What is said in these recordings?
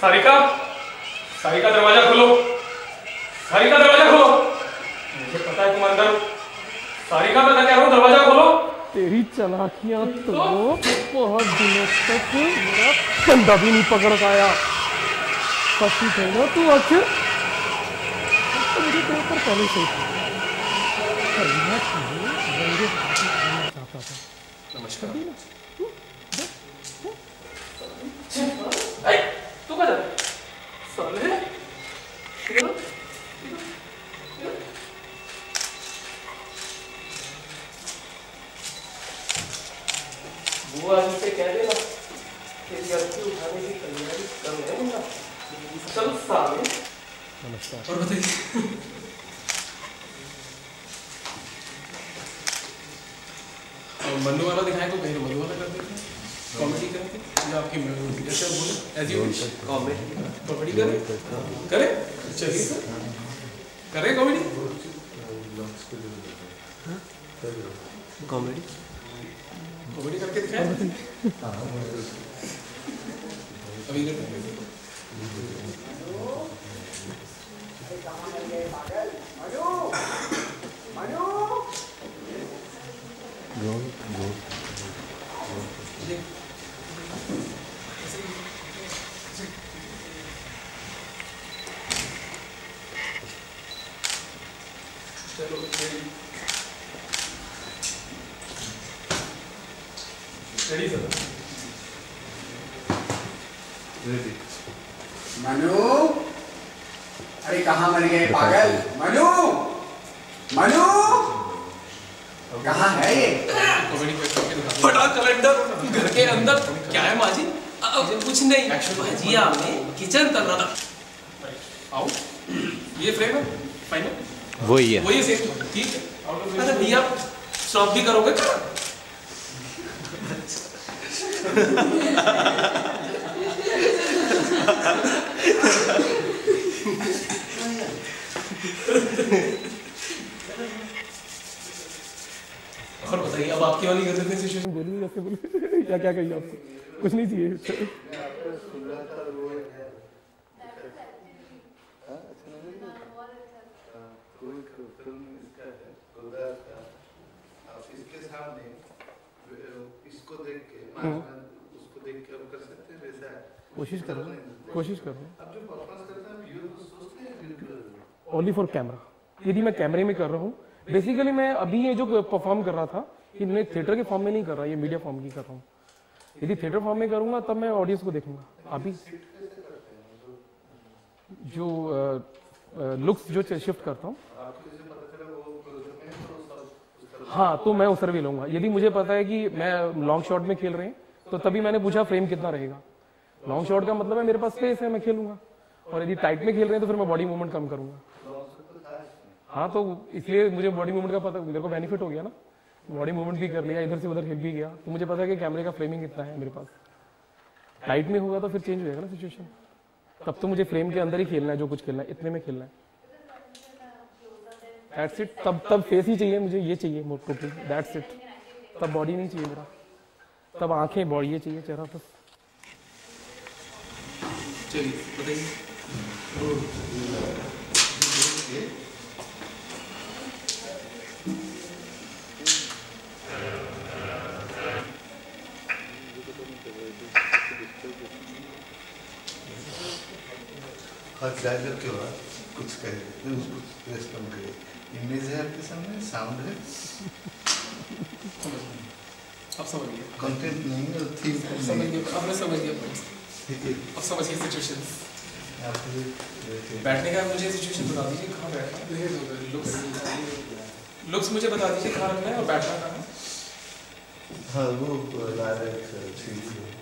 सारिका, सारिका दरवाजा खोलो, सारिका दरवाजा खोलो। मुझे पता है तुम अंदर हो। सारिका मैं कह रहा हूँ दरवाजा खोलो। तेरी चालाकियां तो बहुत दिनों तक मेरा कंधा भी नहीं पकड़ पाया। फंसी थे ना तू आखिर। तो मुझे तेरे ऊपर पहले से करना चाहिए। चाहता था। नमस्कार। तू क्या साले? वो आज से कह देना तेरी अर्थी उठाने की तैयारी कर रहे हैं ना। चल साले। नमस्कार। और बताइए। मन्नू वाला दिखाएं तो कहीं मन्नू वाला कर देते हैं। कॉमेडी करते या आपकी जैसे बोले एज यू विश। कॉमेडी करें चलिए सर करें कॉमेडी कॉमेडी कॉमेडी करके दिखाएं। अभी करते हैं। मनु, अरे कहाँ मर गए पागल? मनु, मनु, कहाँ है ये? बड़ा कैलेंडर घर के अंदर क्या है माजी? कुछ नहीं भजिया में किचन तक रहा था। आओ ये फ्रेम है फाइनल वही है वही सेम ठीक है। अरे भैया शॉप भी करोगे क्या? और बताइए अब आपकी वाली गजल में सिचुएशन बोलिए जैसे बोलिए। क्या क्या कहिए आपको? कुछ नहीं चाहिए। कोशिश करो कोशिश करो। Only for camera. यदि मैं कैमरे में कर रहा हूँ बेसिकली मैं अभी ये जो परफॉर्म कर रहा था कि मैं थिएटर के फॉर्म में नहीं कर रहा, ये मीडिया फॉर्म की कर रहा हूँ। यदि थिएटर फॉर्म में करूंगा तब मैं ऑडियंस को देखूंगा। अभी जो लुक्स जो शिफ्ट करता हूँ हाँ तो मैं उसर भी लूंगा। यदि मुझे पता है कि मैं लॉन्ग शॉट में खेल रहे हैं तो तभी मैंने पूछा फ्रेम कितना रहेगा। लॉन्ग शॉट का मतलब है मेरे पास स्पेस है, मैं खेलूंगा। और यदि टाइट में खेल रहे हैं तो फिर मैं बॉडी मूवमेंट कम करूंगा। हाँ तो इसलिए मुझे बॉडी मूवमेंट का पता, मेरे को बेनिफिट हो गया ना। बॉडी मूवमेंट भी कर लिया, इधर से उधर हिल भी गया, तो मुझे पता है कि कैमरे का फ्रेमिंग कितना है मेरे पास। टाइट में होगा तो फिर चेंज हो जाएगा ना सिचुएशन। तब तो मुझे फ्रेम के अंदर ही खेलना है, जो कुछ खेलना है इतने में खेलना है। That's it. तब फेस ही चाहिए मुझे, ये चाहिए टोटली, दैट्स इट। तब बॉडी नहीं चाहिए मेरा, तब आंखें बॉडी ये चाहिए, चेहरा बस। चलिए बताइए। डायलॉग के बाद कुछ कहे उसको रेस्पॉन्ड करे। इमेज है आपके सामने, साउंड है, अब समझ गए कंटेंट नहीं है और थीम समझ गए। अब मैं समझ गया ठीक है। अब समझ गए सिचुएशन। बैठने का मुझे सिचुएशन बता दीजिए, कहाँ बैठना है? लुक्स मुझे बता दीजिए कहाँ रखना है और बैठना कहाँ है? हाँ वो डायरेक्ट चीज है।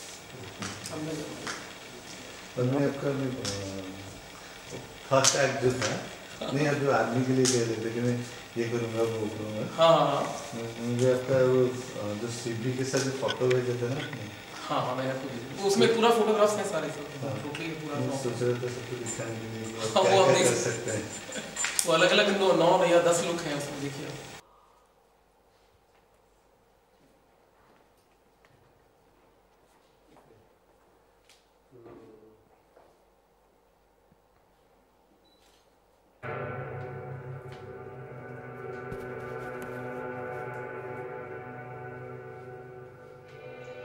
मैं आपका फर्स्ट एक्ट जो था नहीं, अब जो आदमी के लिए कह रहे थे कि मैं ये करूँगा वो करूँगा। हाँ मुझे आपका वो जो सीबी के साथ जो फोटो भेजे थे ना। हाँ मैंने आपको उसमें पूरा फोटोग्राफ्स हैं सारे टोटली पूरा। सोच रहे थे सबको दिखाने के लिए हाँ, क्या वो आप क्या देख कर सकते हैं। वो अलग अलग 9 या 10 लुक हैं उसमें, देखिए।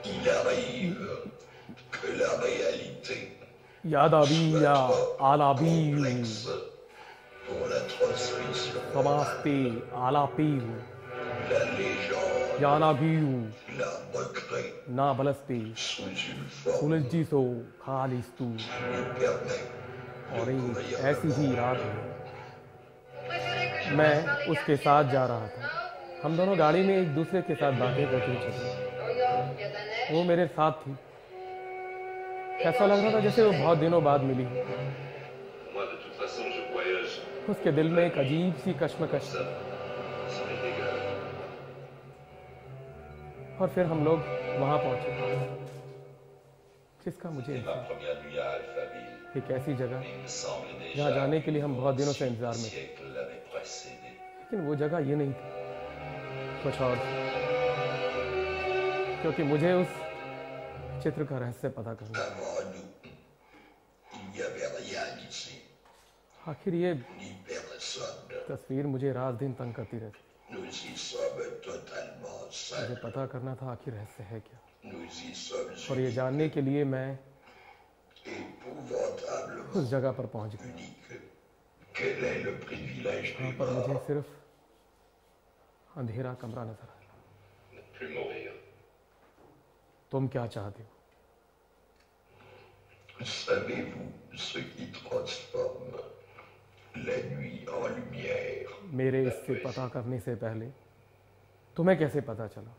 Il arrive que la réalité यादाबीया आलाबीयू complexe pour la transmission समास्ते आलापीयू la légende यानाबीयू la recrée ना बलस्ते sous une forme सुलजिसो खालिस्तु qui permet और एक ऐसी ही रात में मैं उसके साथ जा रहा था। हम दोनों गाड़ी में एक दूसरे के साथ बातें करते चले। वो मेरे साथ थी। ऐसा लग रहा था जैसे वो बहुत दिनों बाद मिली। Moi, de toute façon, je voyage. उसके दिल में एक अजीब सी कश्मकश थी। Ça m'est égal. और फिर हम लोग वहां पहुंचे, जिसका मुझे Ma première nuit à Alphaville. एक ऐसी जगह Il me semble déjà जहाँ जाने के लिए हम बहुत दिनों से que इंतजार le में थे, siècle l'avait précédé. लेकिन वो जगह ये नहीं थी, कुछ और था। क्योंकि मुझे उस चित्र का रहस्य पता करना था। Avant nous, il n'y avait rien ici, आखिर ये ni personne. तस्वीर मुझे रात दिन तंग करती रहती। Nous y sommes totalement मुझे seuls. पता करना था आखिर रहस्य है क्या, Nous y sommes और ये जानने के लिए मैं épouvantablement उस जगह पर पहुंच गया। uniques. Quel est le privilège वहाँ des पर मुझे morts? सिर्फ अंधेरा कमरा नजर आया। Ne plus mourir. तुम क्या चाहते हो? Savez-vous ce qui transforme la nuit en lumière? मेरे इससे पता करने से पहले तुम्हें कैसे पता चला?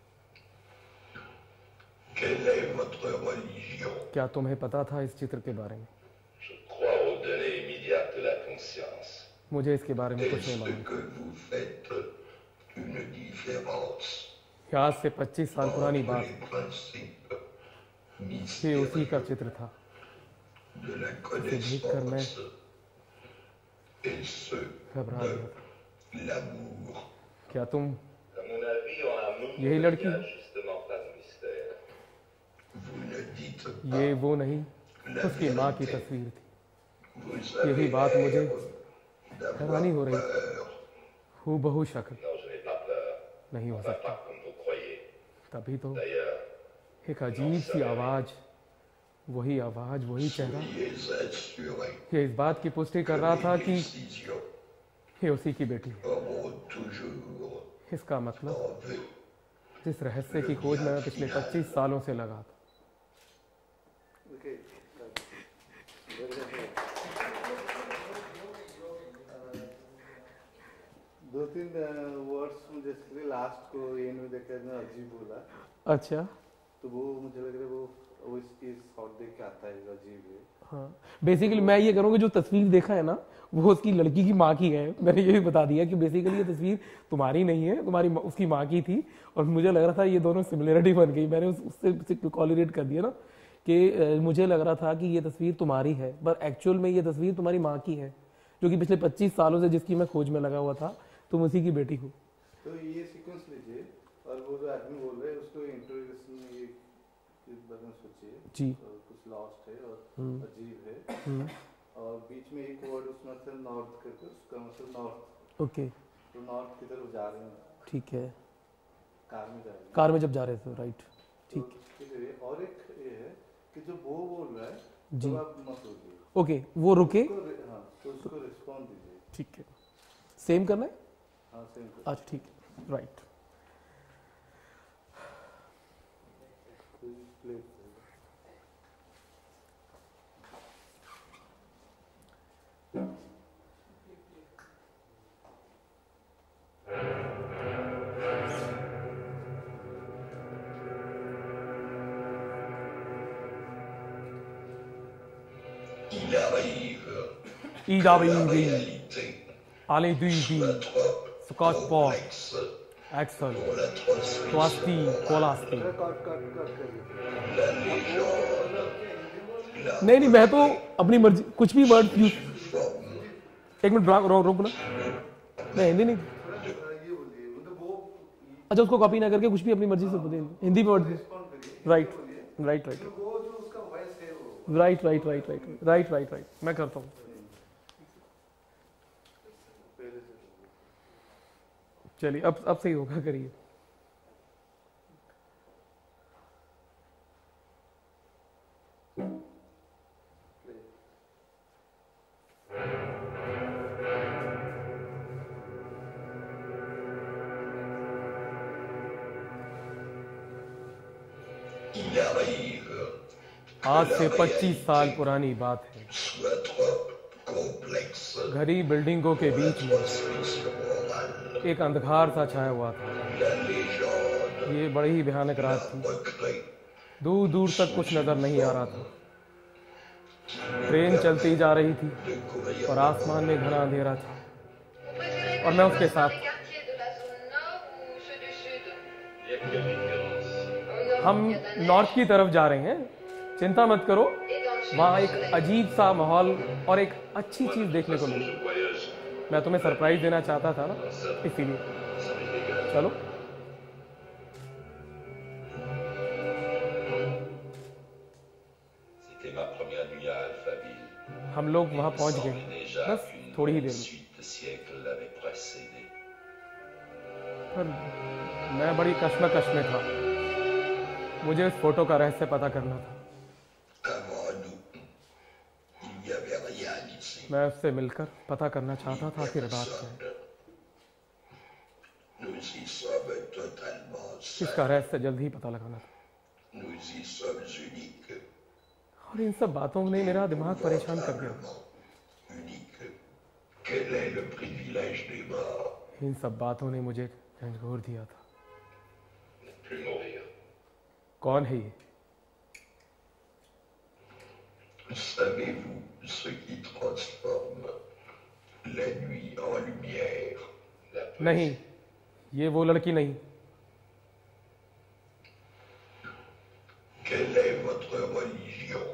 Quelle est votre religion? क्या तुम्हें पता था इस चित्र के बारे में? Je crois aux données immédiates de la conscience. मुझे इसके बारे में कुछ नहीं Est-ce मालूम। que vous faites une différence ये आज से 25 साल पुरानी entre बात les principes ये उसी का mystérieux चित्र था। de la देखकर मैं connaissance et ceux घबरा de गया था। l'amour? क्या तुम À mon avis, en amour, यही लड़की हो? justement pas de mystère. Vous ne dites ये pas वो नहीं, la उसकी माँ की vérité. तस्वीर थी। Vous यही avez बात मुझे l'air d'avoir हैरानी हो रही थी। peur. हूबहू शक्ल Non, je n'ai pas peur. नहीं हो सकता। Pas comme vous croyez. तभी तो D'ailleurs, एक अजीब सी आवाज, वही आवाज, वही चेहरा, soyez assurés ये इस बात की पुष्टि कर रहा था que कि les décisions ये उसी की बेटी है। auront toujours इसका मतलब en vue जिस रहस्य की खोज में मैं पिछले 25 सालों से लगा था, दो तीन वर्ड्स मुझे लास्ट को एंड में देखकर ना अजीब बोला, अच्छा तो वो मुझे लग रहा है वो इसकी शॉट देख के आता है अजीब है। हाँ, बेसिकली मैं ये करूँगा, जो तस्वीर देखा है ना वो उसकी लड़की की माँ की है। मैंने ये भी बता दिया कि बेसिकली ये तस्वीर तुम्हारी नहीं है, तुम्हारी उसकी माँ की थी, और मुझे लग रहा था ये दोनों सिमिलरिटी बन गई। मैंने उससे कॉलिरेट कर दिया ना कि मुझे लग रहा था कि ये तस्वीर तुम्हारी है, पर एक्चुअल में ये तस्वीर तुम्हारी माँ की है, जो कि पिछले 25 सालों से जिसकी मैं खोज में लगा हुआ था, तुम उसी की बेटी हो। तो ये सीक्वेंस लीजिए और वो जो आदमी बोल रहे हैं उसको इंट्रोगेशन में ये इस बारे में सोचिए जी। और कुछ लॉस्ट है और अजीब है, और बीच में एक वर्ड उसमें मतलब नॉर्थ करके उसका मतलब नॉर्थ, ओके तो नॉर्थ की तरफ जा रहे हैं, ठीक है, कार में जा रहे हैं। कार में जब जा रहे थे, राइट, तो ठीक उसके लिए और एक ये है कि जो वो बोल रहा है जी। तो आप मत बोलिए, ओके, वो रुके, हाँ तो उसको रिस्पॉन्ड दीजिए। ठीक है, सेम करना है, हाँ सेम अच्छा ठीक है, राइट। प्ले il arrive ईदा que la बी réalité आले दी soit trop स्कॉच पॉट complexe एक्सल pour la transmission. क्वास्टी कोलास्टी। कट कट कट कर दीजिए। La légende, la नहीं, मैं तो अपनी मर्जी कुछ भी वर्ड यूज, forme एक मिनट रोक ना, मैं हिंदी नहीं, ये बोलिए मतलब वो अच्छा उसको कॉपी ना करके कुछ भी अपनी मर्जी से बोले, हिंदी में वर्ड, रिस्पॉन्ड करिए, राइट राइट राइट वो जो उसका वॉइस है वो right right right right right right right, मैं करता हूँ। पहले से चलिए अब सही होगा, करिए। Il arrive, आज से 25 साल पुरानी बात है। soit trop complexe, घरी बिल्डिंगों के बीच में transmission morale, एक अंधकार सा छाया हुआ था। la légende, ये बड़ी ही भयानक रात थी। recrée, दूर दूर तक कुछ नजर नहीं आ रहा था। ट्रेन चलती जा रही थी de courir और आसमान में घना अंधेरा था और मैं उसके साथ। हम नॉर्थ की तरफ जा रहे हैं, चिंता मत करो। वहाँ एक अजीब सा माहौल और एक अच्छी चीज देखने को मिली। मैं तुम्हें सरप्राइज देना चाहता था ना, इसीलिए। चलो। C'était ma première nuit à Alphaville. हम लोग वहाँ पहुँच Semblait गए, déjà बस qu'une थोड़ी ही देर में। suite de siècles l'avait précédé. पर मैं बड़ी कश्मकश में था। मुझे इस फोटो का रहस्य पता करना था। Avant nous, il n'y avait rien ici. मैं उससे मिलकर पता करना चाहता था आखिर बात क्या है। Nous y sommes totalement seuls. इसका रहस्य जल्द ही पता लगाना था। Nous y sommes uniques. और इन सब बातों ने मेरा दिमाग परेशान कर दिया। Uniques. Quel est le privilège des morts? इन सब बातों ने मुझे झंझोर दिया था। Ne plus mourir. कौन है ये? Savez-vous ce qui transforme la nuit en lumière? नहीं, ये वो लड़की नहीं। Quelle est votre religion?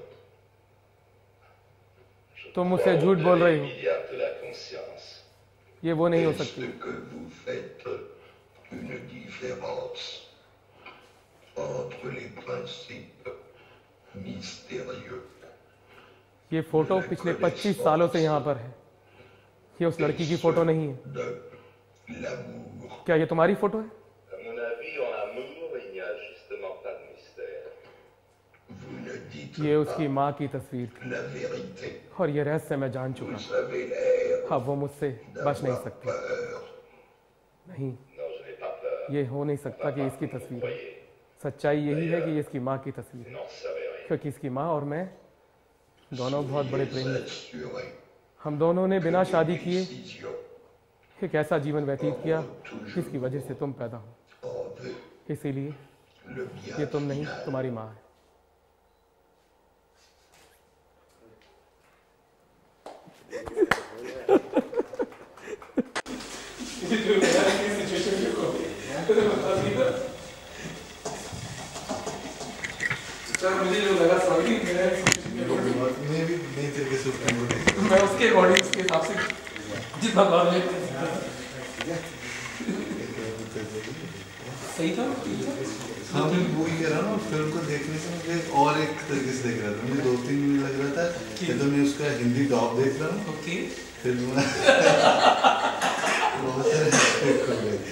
तुम मुझसे झूठ बोल रही हो। Milliard de la conscience. ये वो नहीं हो Est-ce सकती। que vous faites une différence entre les principes mystérieux ये फोटो पिछले 25 सालों से यहाँ पर है। ये उस लड़की की फोटो नहीं है। de l'amour? क्या ये तुम्हारी फोटो है? À mon avis, en amour, il n'y a justement pas de mystère. Vous ne dites ये pas उसकी माँ की तस्वीर थी la vérité. और ये रहस्य मैं जान चुका। Vous avez l'air अब वो मुझसे बच नहीं d'avoir सकती। peur. नहीं, Non, je n'ai pas peur. ये हो नहीं सकता कि इसकी तस्वीर है। Voyez, सच्चाई यही है कि ये इसकी माँ की तस्वीर है, n'en savez rien. क्योंकि इसकी माँ और मैं दोनों बहुत बड़े प्रेमी हैं। Assuré. हम दोनों ने बिना शादी किए Décision एक ऐसा जीवन व्यतीत किया जिसकी वजह से तुम पैदा हो। en veut इसीलिए le bien ये तुम नहीं, final. तुम्हारी माँ है। मुझे जो लगा सॉरी मैं भी नई तरीके से उसको मैं उसके अकॉर्डिंग उसके हिसाब से जितना नॉलेज सही था। हाँ मैं वही कह रहा हूँ ना, फिल्म को देखने से मुझे और एक तरीके से देख रहा था। मुझे 2-3 मिनट लग रहा था कि तो मैं उसका हिंदी डॉब देख रहा हूँ, ओके फिर मैं बहुत सारे aspect खुल गए।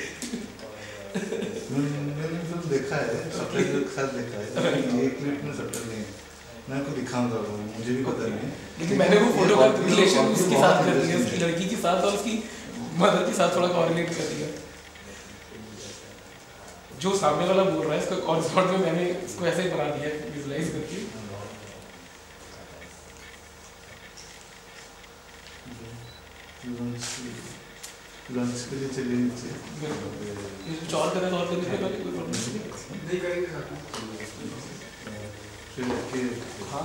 मैंने फिल्म देखा है, सबटाइटल के साथ देखा है, लेकिन एक मिनट में सबटाइटल नहीं है। मैं आपको दिखाऊंगा, मुझे भी पता नहीं है। लेकिन मैंने वो फोटो का रिलेशन उसके साथ कर दिया, उसकी लड़की के साथ और उसकी मदर के साथ थोड़ा कोऑर्डिनेट कर दिया। जो सामने वाला बोल रहा है इसका और शॉर्ट में मैंने इसको ऐसे ही बना दिया विजुलाइज करके। लंच के लिए चलिए नीचे। कुछ और करने के पहले कोई प्रॉब्लम नहीं करेंगे साथ में। फिर के हाँ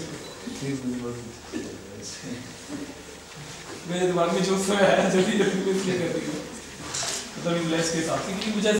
चीज मेरे दिमाग में जो समय आया जल्दी जल्दी में इसलिए कर दिया, मतलब विजुलाइज के हिसाब से, क्योंकि मुझे